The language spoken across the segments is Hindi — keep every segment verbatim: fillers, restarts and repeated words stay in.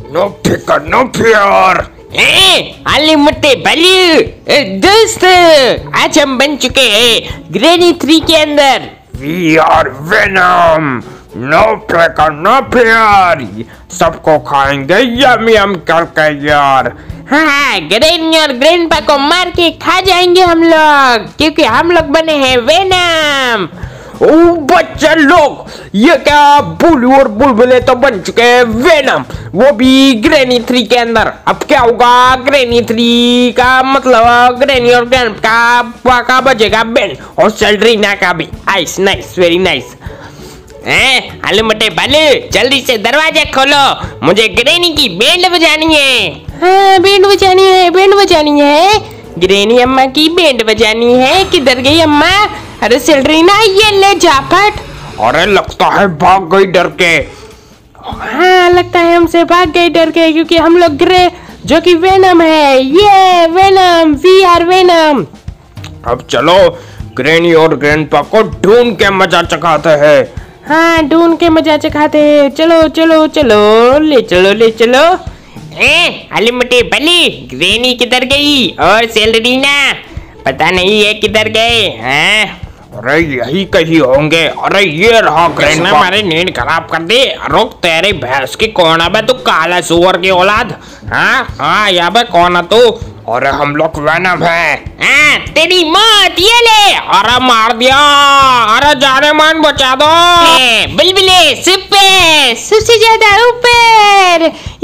नो फिकर नो फियर। आले मुट्टे भली दोस्त, आज हम बन चुके हैं ग्रैनी थ्री के अंदर। वी आर वेनम, नो फिकर नो फियर। सबको खाएंगे यम यम करके यार। हाँ, ग्रैनी और ग्रैंडपा को मार के खा जाएंगे हम लोग, क्योंकि हम लोग बने हैं वेनम। ओ बच्चे लोग, ये क्या बुलू और बुलबुले तो बन चुके हैं वेनम, वो भी ग्रैनी थ्री के अंदर। अब क्या होगा ग्रैनी थ्री का मतलब ग्रैनी और ग्रैंडपा का बजेगा बैंड और सेल्ड्रीना का भी। Nice nice very nice. आलू मटे बालू, जल्दी से दरवाजा खोलो, मुझे ग्रैनी की बैंड बजानी है। हाँ, बैंड बजानी है, बैंड बजानी है, ग्रैनी अम्मा की बैंड बजानी है। किधर गई अम्मा? अरे सेल्ड्रीना, ये ले जापट। अरे लगता है भाग गई डर के। हाँ, लगता है हमसे भाग गई डर के, क्योंकि हम लोग ग्रे जो कि वेनम है। ये वेनम, वी आर वेनम। अब चलो ग्रैनी और ग्रैंडपा को ढूंढ के मजा चखाते हैं। हाँ, ढूंढ के मजा चखाते हैं। चलो चलो चलो, ले चलो ले चलो। ए, अली मुट्ठी बली, ग्रैनी किधर गई? और सेल्ड्रीना पता नहीं है किधर गए हैं। अरे यही कहीं होंगे। अरे ये रहा ग्रैंडपा। हमारी नींद खराब कर दी। रुक, तेरी भैंस की कौन है बे तू, काला सुअर की औलाद? हाँ हाँ, यहाँ पे कौन है तू? अरे हम लोग वेनम है। हाँ, तेरी मौत ये ले। अरे मार दिया। अरे जाने मान बचा दो। बुलबुले सुपर, सबसे ज्यादा ऊपर।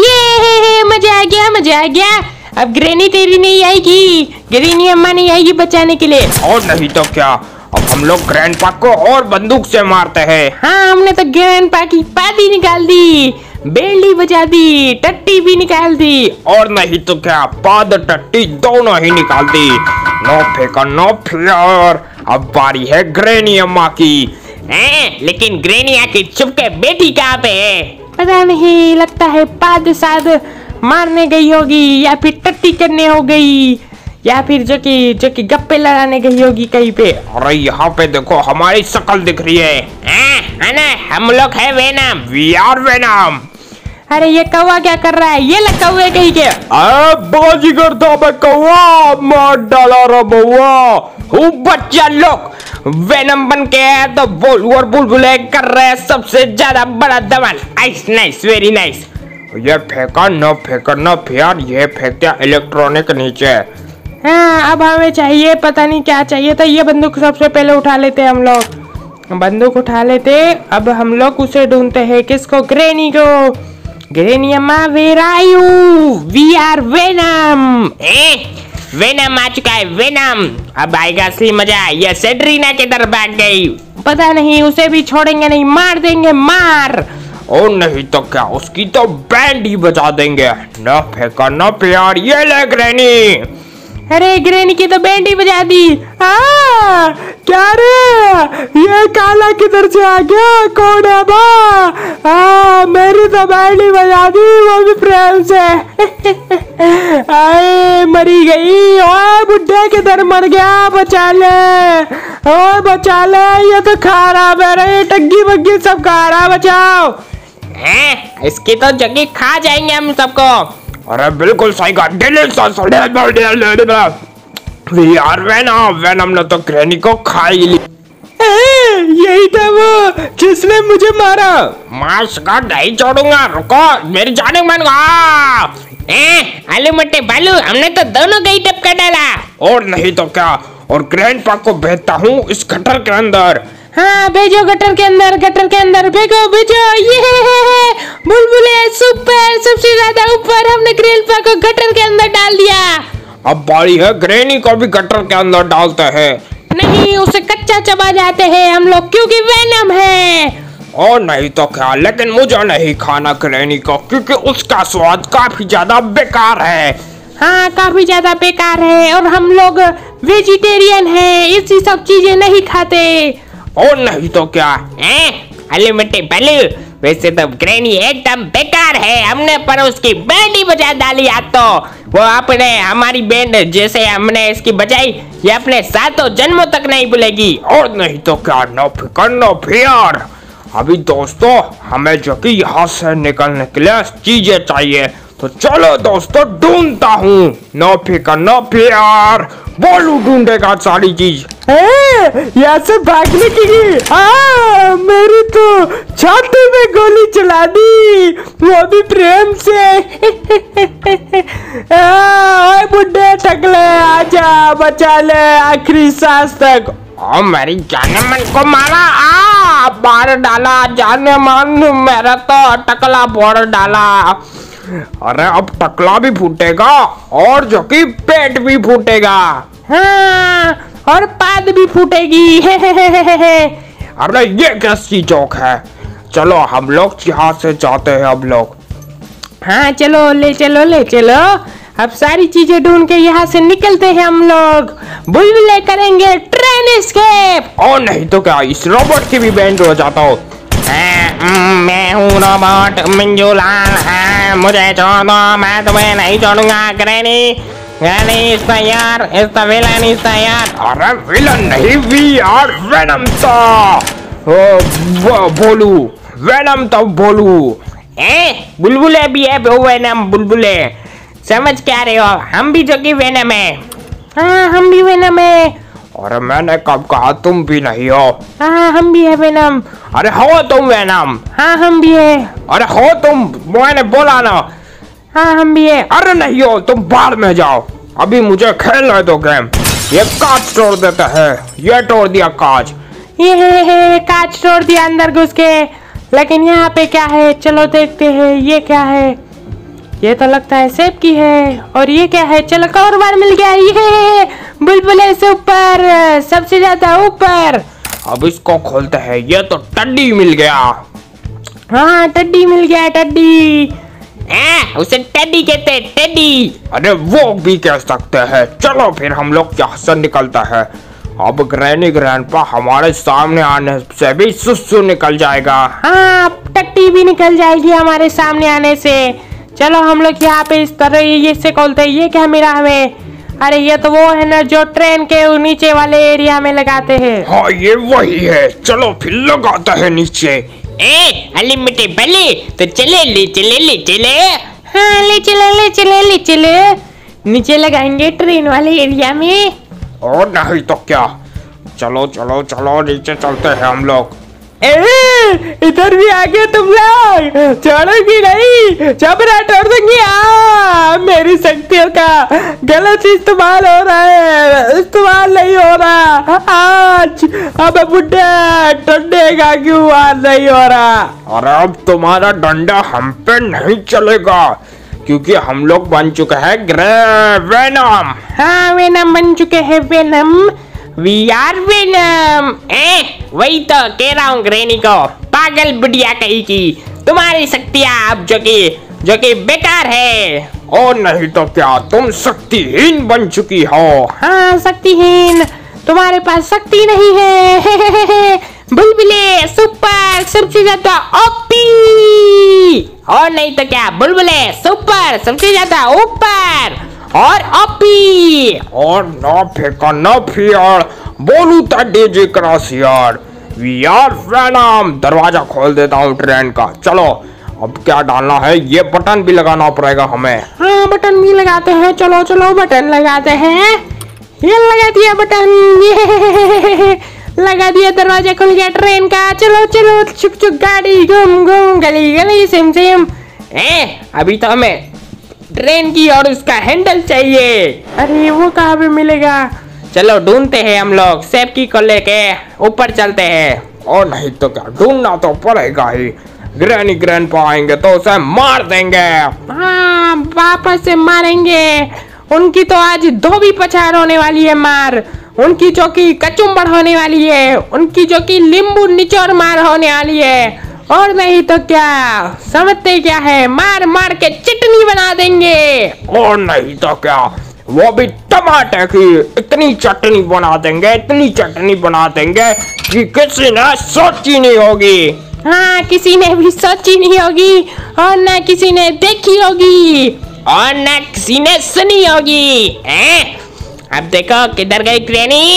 ये मजा आ गया, मजा आ गया। अब ग्रैनी तेरी नहीं आएगी, ग्रैनी अम्मा नहीं आएगी बचाने के लिए। और नहीं तो क्या, अब हम लोग ग्रैंडपा को और बंदूक से मारते हैं। हाँ, हमने तो ग्रैंडपा की पादी निकाल दी, बेली बजा दी, टट्टी भी निकाल दी। और नहीं तो क्या, पाद टट्टी दोनों ही निकाल दी। नो फेकर नो फियर। अब बारी है ग्रैनी अम्मा की। हैं? लेकिन ग्रैनी आके छुप के बेटी कहाँ पे है? पता नहीं, लगता है पाद साद मारने गई होगी, या फिर टट्टी करने हो गई, या फिर जो कि जो कि गप्पे लड़ाने गई होगी कहीं पे। अरे यहाँ पे देखो, हमारी शक्ल दिख रही है। है ना, हम लोग है वेनम, वी आर वेनम। अरे ये कौवा क्या कर रहा है? ये लग कौवे कहीं के। बाजीगर था मैं, कौवा मार डाला रे बउआ। हूँ बच्चा लोग, वेनम बन के तो बुलबुल और बुलबुले कर रहे हैं सबसे ज्यादा बड़ा धमाल। Nice nice very nice. ये फेंका न फेंका न फिर, ये फेंक दिया इलेक्ट्रॉनिक नीचे। हाँ, अब हमें चाहिए, पता नहीं क्या चाहिए था। ये बंदूक सबसे पहले उठा लेते हम लोग, बंदूक उठा लेते। अब हम लोग उसे ढूंढते हैं, किसको? ग्रैनी को। ग्रैनी अम्मा, where are you? We are venom. Venom आ चुका है, वेनम। अब आएगा असली मजा। ये सेल्ड्रीना किधर भाग गई? पता नहीं, उसे भी छोड़ेंगे नहीं, मार देंगे मार। और नहीं तो क्या, उसकी तो बैंड ही बजा देंगे। न फेंका न प्यार, ये ले ग्रैनी। अरे ग्रैनी की तो बैंड ही बजा दी। आ, क्या रे, ये काला किधर से आ गया? कौन है बा? आ, मेरी तो बैंड ही बजा दी, वो भी प्रेम से। आए, मरी गई। ओए बुड्ढे किधर मर गया? बचा ले, ओए बचा ले, ये तो खा रहा मेरे टग्गी बग्गी सब खा रहा, बचाओ। हैं? इसकी तो जगह खा जाएंगे हम सबको। अरे बिल्कुल सही कहा। वी आर वेनम, वेनम ने तो ग्रैनी को खा ही ली। यही था वो जिसने मुझे मारा। मांस का नहीं छोड़ूंगा, रुको, मेरी जान मन गया। आलू मट्टे बालू, हमने तो दोनों का ही टपका डाला। और नहीं तो क्या, और ग्रैंडपा को भेजता हूँ इस गटर के अंदर। हाँ, भेजो गटर के अंदर, गटर के अंदर भेजो भेजो। ये बुलबुले सुपर, सबसे ज्यादा ऊपर। हमने ग्रैंडपा को गटर के अंदर डाल दिया। अब बारी है ग्रैनी को भी गटर के अंदर डालते हैं। नहीं, उसे कच्चा चबा जाते हैं हम लोग, क्योंकि वेनम है। और नहीं तो क्या, लेकिन मुझे नहीं खाना ग्रैनी को, क्योंकि उसका स्वाद काफी ज्यादा बेकार है। हाँ, काफी ज्यादा बेकार है, और हम लोग वेजिटेरियन हैं, इसी सब चीजें नहीं खाते। और नहीं तो क्या। अली मिट्टी बलू, वैसे तो ग्रैनी एकदम बेकार है, हमने पर उसकी बैंड ही बजा डाली। आज तो वो अपने हमारी बैंड जैसे हमने इसकी बजाई, ये अपने सातों जन्मों तक नहीं भूलेगी। और नहीं तो क्या, नो फिकर नो फियर। अभी दोस्तों हमें जो कि यहाँ से निकलने के लिए चीजें चाहिए, तो चलो दोस्तों ढूंढता हूँ। नो फिकर नो फियर, बोलू ढूंढेगा सारी चीज। यहाँ से भागने की आ, मेरी तो छाती में गोली चला दी, वो भी प्रेम से। ओए बुड्ढे टकले आजा बचा ले आखिरी सांस तक। ओ मेरी जाने मन को मारा, आ मार डाला जाने मन मेरा तो टकला फोड़ डाला। अरे अब टकला भी फूटेगा और जो कि पेट भी फूटेगा। हाँ, और पाद भी फूटेगी। अरे ये कैसी जोक है। चलो हम लोग यहाँ से जाते हैं अब लोग। हाँ चलो ले चलो ले चलो, अब सारी चीजें ढूंढ के यहाँ से निकलते हैं हम लोग। बुलबुले करेंगे ट्रेन एस्केप। और नहीं तो क्या, इस रोबोट की भी बैंड हो जाता हो। मैं हूँ रोबोट मंजूलाल, है मुझे छोड़ दो, मैं तुम्हें नहीं छोड़ूंगा। ग्रैनी ग्रैनी इज तैयार, इज द विलन इज तैयार। अरे विलन नहीं, वी आर वेनम था। ओ बोलू वेनम तो बोलू। ए बुलबुले भी है वो वेनम बुलबुले, समझ क्या रहे हो? हम भी जो कि वेनम है। हाँ हम भी वेनम है। अरे मैंने कब कहा तुम भी नहीं हो? हाँ हम भी है वेनम। अरे हो तुम वेनम? हाँ हम भी है। अरे हो तुम, मैंने बोला ना। हाँ हम भी है। अरे नहीं हो तुम, बाहर में जाओ, अभी मुझे खेलने दो गेम। ये कांच तोड़ देता है, ये तोड़ दिया कांच। ये है, है, कांच तोड़ दिया अंदर घुस के। लेकिन यहाँ पे क्या है, चलो देखते हैं। ये क्या है? ये तो लगता है सेब की है। और ये क्या है? चलो और बार मिल गया। ये बुलबुले से ऊपर, सबसे ज्यादा ऊपर। अब इसको खोलते हैं। ये तो टड्डी मिल गया। हाँ टड्डी मिल गया, टड्डी। आ, उसे टेडी कहते हैं, टेडी। अरे वो भी कह सकते हैं। चलो फिर हम लोग यहाँ से निकलता है। अब ग्रैनी ग्रैंडपा हमारे सामने आने से भी सुसु निकल जाएगा। हाँ टट्टी भी निकल जाएगी हमारे सामने आने से। चलो हम लोग यहाँ पे इस तरह ये से खोलते हैं। ये क्या मिला हमें? अरे ये तो वो है ना जो ट्रेन के नीचे वाले एरिया में लगाते हैं। हाँ ये वही है। चलो फिर लगाता है नीचे। ए अनलिमिटेड बल्ले, तो चले ले चले ले चले। हाँ ले चले ले चले ले चले। नीचे लगाएंगे ट्रेन वाले एरिया में। और नहीं तो क्या, चलो चलो चलो नीचे चलते हैं हम लोग। ए, इधर भी आ गए तुम लोग, छोड़ोगी नहीं, जबरा तोड़ दूंगी। आ, मेरी शक्तियों का गलत इस्तेमाल हो रहा है, इस्तेमाल नहीं हो रहा आज। अब बुड्ढे टंडे का क्यों आज नहीं हो रहा? और अब तुम्हारा डंडा हम पे नहीं चलेगा, क्योंकि हम लोग बन चुके हैं ग्रे वेनम। हाँ वेनम बन चुके हैं, वेनम। We are venom. ए वही तो कह रहा हूँ ग्रैनी को, पागल बुढ़िया कहीं की। तुम्हारी शक्तियाँ अब जो कि जो कि बेकार है। और नहीं तो क्या, तुम शक्तिहीन बन चुकी हो। हाँ शक्तिहीन, तुम्हारे पास शक्ति नहीं है। बुलबुले सुपर, सबसे ज्यादा ओपी। और नहीं तो क्या, बुलबुले सुपर, सबसे ज्यादा ऊपर और ओपी। और ना फेंका ना फियर, बोलू था डीजे क्रॉस यार। We are venom. दरवाजा खोल देता हूँ ट्रेन का। चलो अब क्या डालना है, ये बटन भी लगाना पड़ेगा हमें। हाँ बटन भी लगाते हैं। चलो चलो बटन लगाते हैं। ये लगा दिया बटन, ये लगा दिया। दरवाजा खुल गया ट्रेन का। चलो चलो चुक चुक गाड़ी घूम घूम गली गली सिम सिम। ए अभी तो हमें ट्रेन की और उसका हैंडल चाहिए। अरे वो कहाँ पे मिलेगा? चलो ढूंढते हैं हम लोग, सेफ्टी को लेके ऊपर चलते हैं। और नहीं तो क्या, ढूंढना तो पड़ेगा ही। ग्रैनी ग्रैंडपा आएंगे तो उसे मार देंगे। हाँ वापस से मारेंगे। उनकी तो आज धोबी पछाड़ होने वाली है मार। उनकी चौकी कचुम्बड़ होने वाली है। उनकी चौकी लींबू निचोड़ मार होने वाली है। और नहीं तो क्या, समझते क्या है, मार मार के चटनी बना देंगे। और नहीं तो क्या, वो भी टमाटर की इतनी चटनी बना देंगे, इतनी चटनी बना देंगे कि किसी ने सोची नहीं होगी। हाँ किसी ने भी सोची नहीं होगी, और ना किसी ने देखी होगी, और ना किसी ने सुनी होगी। ए? अब देखो किधर गई granny,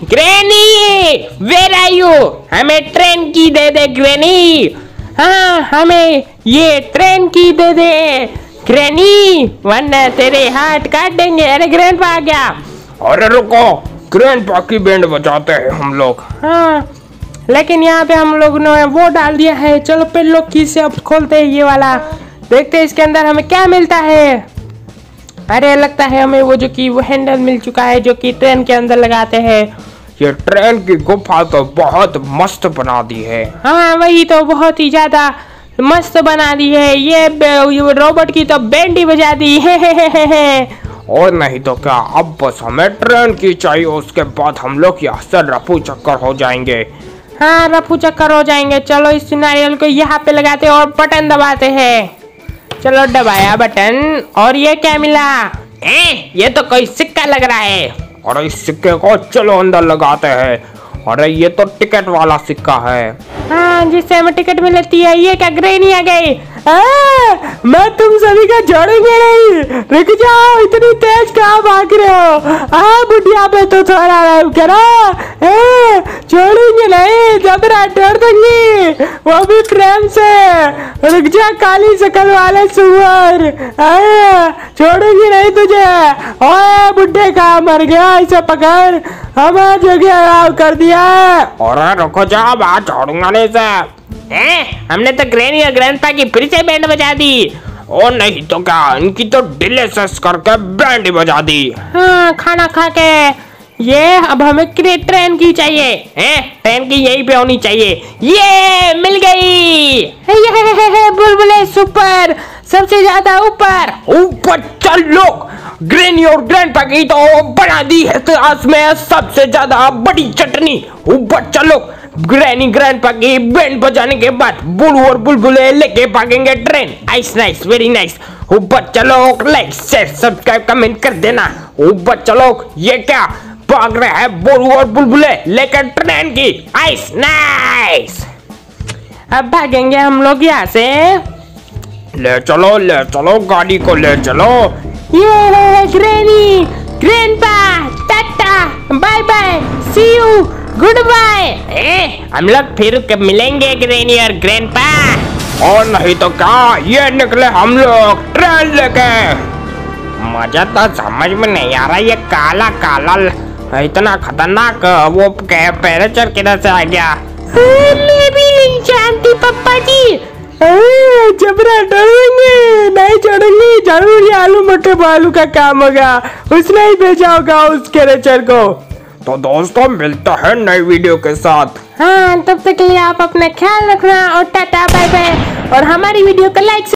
granny where are you? हमें ट्रेन की दे दे ग्रैनी। हाँ हमें ये ट्रेन की दे दे ग्रैनी, वरना तेरे हाथ काट देंगे। अरे ग्रैंडपा आ गया। अरे रुको, ग्रैंडपा की बैंड बजाते हैं हम लोग। हाँ लेकिन यहाँ पे हम लोग ने वो डाल दिया है। चलो पेन लोग की से अब खोलते हैं ये वाला, देखते हैं इसके अंदर हमें क्या मिलता है। अरे लगता है हमें वो जो कि वो हैंडल मिल चुका है जो कि ट्रेन के अंदर लगाते हैं। ये ट्रेन की गुफा तो बहुत मस्त बना दी है। हाँ वही तो, बहुत ही ज्यादा मस्त बना दी है। ये ये रोबोट की तो बैंड ही बजा दी है, है, है, है, है। और नहीं तो क्या, अब बस हमें ट्रेन की चाहिए, उसके बाद हम लोग यहाँ से रफू चक्कर हो जाएंगे। हाँ रफू चक्कर हो जाएंगे। चलो इस नारियल को यहाँ पे लगाते और बटन दबाते हैं। चलो दबाया बटन, और ये क्या मिला? ए, ये तो कोई सिक्का लग रहा है। अरे इस सिक्के को चलो अंदर लगाते हैं। अरे ये तो टिकट वाला सिक्का है। हाँ जिससे हमें टिकट मिलती है। ये क्या ग्रैनी आ गई? आ, मैं तुम सभी का छोड़ूंगी नहीं, रुक जाओ, इतनी तेज कहाँ भाग रहे हो? हाँ बुढ़िया पे तो थोड़ा आराम करो, छोड़ूंगी नहीं, जबरा डर दूंगी, वो भी प्रेम से। रुक जा काली शकल वाले सुअर, छोड़ूंगी नहीं तुझे। ओए बुढ़े कहाँ मर गया? इसे पकड़, हमारा जगह कर दिया। अरे रुको जाओ, बात छोड़ूंगा नहीं से। ए, हमने तो ग्रैनी और ग्रैंडपा की फिर से बैंड बजा दी। और नहीं तो क्या, इनकी तो डिलीशियस करके बैंड बजा दी। हाँ खाना खा के। ये अब हमें ट्रेन की चाहिए है, ट्रेन की यहीं पे होनी चाहिए। ये मिल गई। हे, हे, हे, हे, हे, बुलबुले सुपर, सबसे ज्यादा ऊपर ऊपर चल लोग, ग्रैनी और ग्रैंडपा की तो बना दी है इतिहास में सबसे ज्यादा बड़ी चटनी। ऊपर चलो, ग्रैनी ग्रैंडपा की बैंड बजाने के बाद बुलू और बुलबुले लेके भागेंगे train. Nice nice very nice. ऊपर चलो, लाइक शेयर सब्सक्राइब कमेंट कर देना। ऊपर चलो, ये क्या भाग रहे हैं बुलू और बुलबुले लेकर ट्रेन की। Nice nice. अब भागेंगे हम लोग यहाँ से। ले चलो ले चलो, गाड़ी को ले चलो। ये granny grandpa, tata bye bye, see you goodbye. हम लोग फिर कब मिलेंगे ग्रैनी और ग्रैंडपा? और नहीं तो क्या, ये निकले हम लोग ट्रेन लेके। मुझे तो समझ में नहीं आ रहा, ये काला काला इतना खतरनाक वो पैराचर किधर से आ गया? मैं भी नहीं जानती पप्पा जी। जबरा डरेंगे नहीं, चढ़ेंगे जरूर। ये आलू मटर बालू का काम होगा, उसने ही भेजा होगा उस कैरेक्टर को। तो दोस्तों मिलता है नई वीडियो के साथ। हाँ तब तक के लिए आप अपना ख्याल रखना और टाटा बाय बाय। और हमारी वीडियो को लाइक